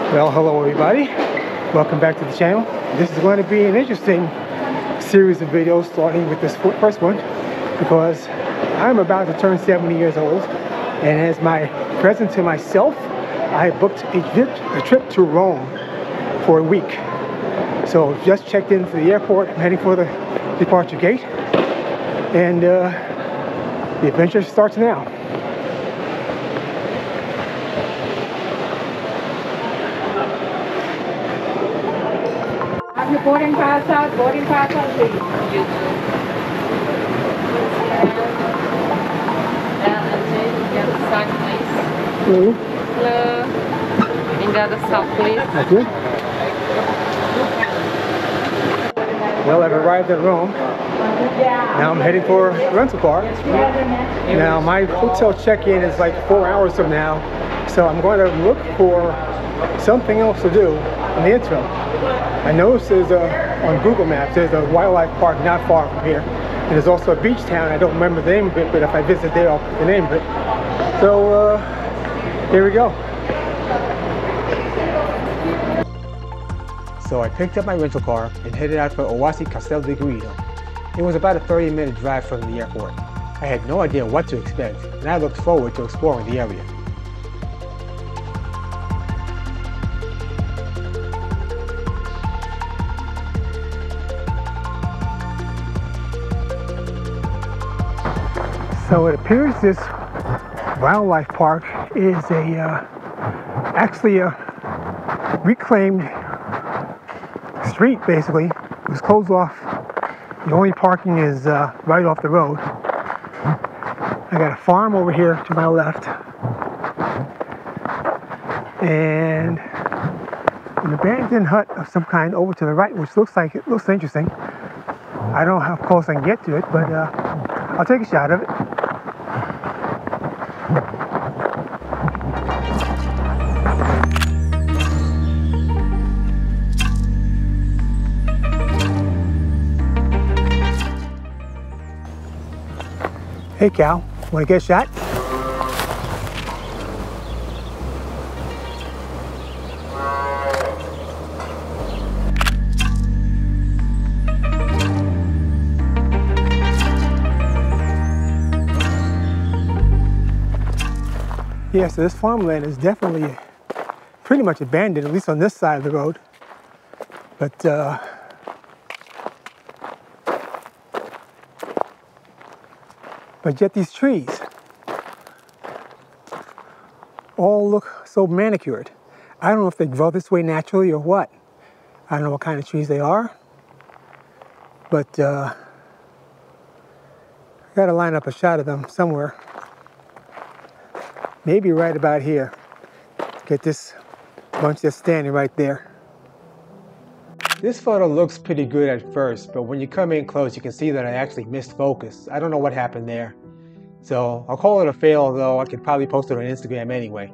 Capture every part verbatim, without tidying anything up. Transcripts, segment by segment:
Well, hello everybody. Welcome back to the channel. This is going to be an interesting series of videos, starting with this first one because I'm about to turn seventy years old, and as my present to myself, I booked a trip, a trip to Rome for a week. So just checked into the airport. I'm heading for the departure gate, and uh, the adventure starts now. Your boarding pass out, boarding pass out, please. You too. Get the sack, please. Hello. Hello. And got the sack, please. Thank you. Well, I've arrived at Rome. Now I'm heading for a rental car. Now my hotel check-in is like four hours from now, so I'm going to look for something else to do in the interim. I noticed there's a, on Google Maps, there's a wildlife park not far from here. And there's also a beach town. I don't remember the name of it, but if I visit there, I'll put the name of it. So, uh, here we go. So I picked up my rental car and headed out for Oasi Castel di Guido. It was about a thirty minute drive from the airport. I had no idea what to expect, and I looked forward to exploring the area. So it appears this wildlife park is a uh, actually a reclaimed street. Basically, it was closed off. The only parking is uh, right off the road. I got a farm over here to my left, and an abandoned hut of some kind over to the right, which looks like it looks interesting. I don't know how close I can get to it, but uh, I'll take a shot of it. Hey Cal, want to get a shot? Yeah, so this farmland is definitely pretty much abandoned, at least on this side of the road. But uh, but yet these trees all look so manicured. I don't know if they grow this way naturally or what. I don't know what kind of trees they are. But uh, I gotta line up a shot of them somewhere. Maybe right about here. Get this bunch that's standing right there. This photo looks pretty good at first, but when you come in close, you can see that I actually missed focus. I don't know what happened there. So I'll call it a fail, though I could probably post it on Instagram anyway.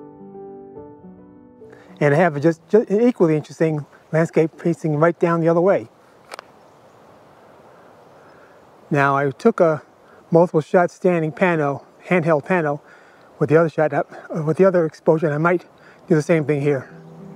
And I have just, just an equally interesting landscape facing right down the other way. Now I took a multiple shot standing pano, handheld pano, with the other shot up, with the other exposure, and I might do the same thing here.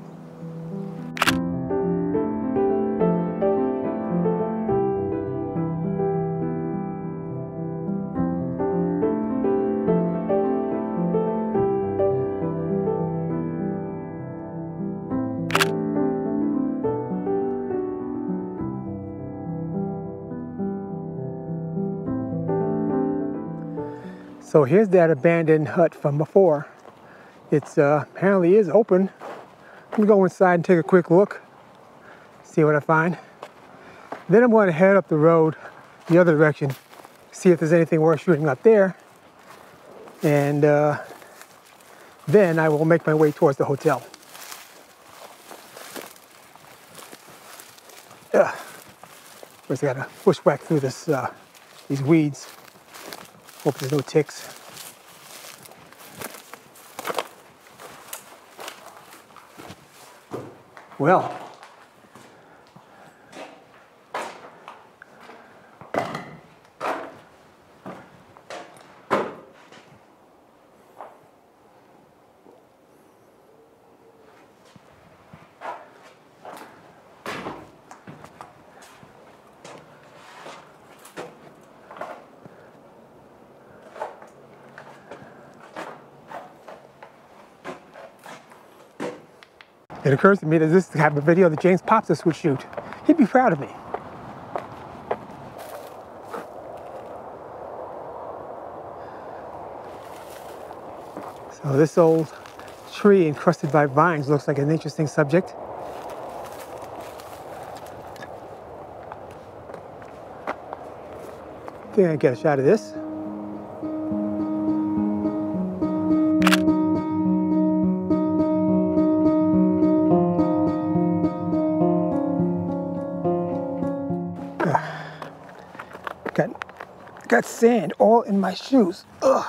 So here's that abandoned hut from before. It's uh, apparently is open. I'm gonna go inside and take a quick look, see what I find. Then I'm going to head up the road the other direction, see if there's anything worth shooting up there, and uh, then I will make my way towards the hotel. Ugh. First I gotta bushwhack through this, uh, these weeds. Hope there's no ticks. Well, It occurs to me that this is the type of video that James Popsis would shoot. He'd be proud of me. So this old tree encrusted by vines looks like an interesting subject. I think I get a shot of this. Got, got sand all in my shoes. Ugh.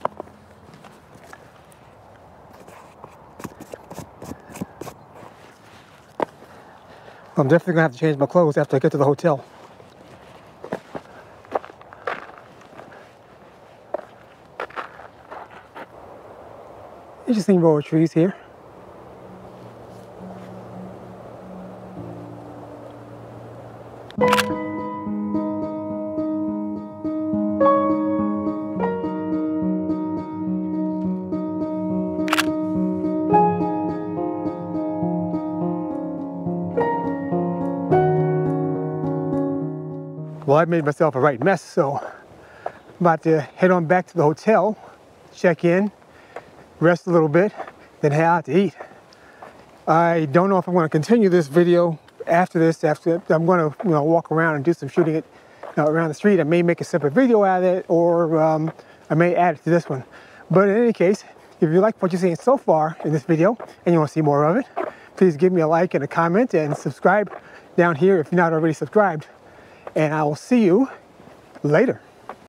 I'm definitely gonna have to change my clothes after I get to the hotel. Interesting row of trees here. Well, I made myself a right mess, so I'm about to head on back to the hotel, check in, rest a little bit, then head out to eat. I don't know if I'm going to continue this video after this. After I'm going to, you know, walk around and do some shooting it, you know, around the street. I may make a separate video out of it, or um, I may add it to this one. But in any case, if you like what you're seeing so far in this video and you want to see more of it, please give me a like and a comment and subscribe down here if you're not already subscribed. And I will see you later.